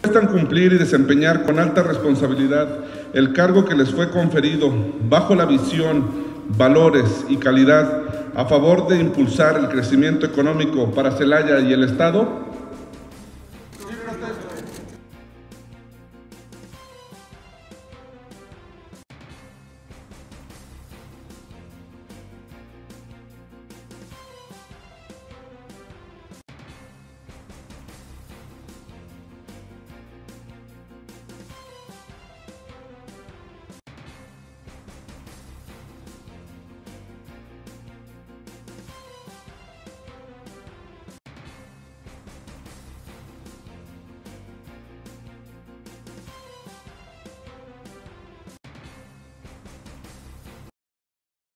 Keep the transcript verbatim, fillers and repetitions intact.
prestan cumplir y desempeñar con alta responsabilidad el cargo que les fue conferido bajo la visión, valores y calidad a favor de impulsar el crecimiento económico para Celaya y el Estado,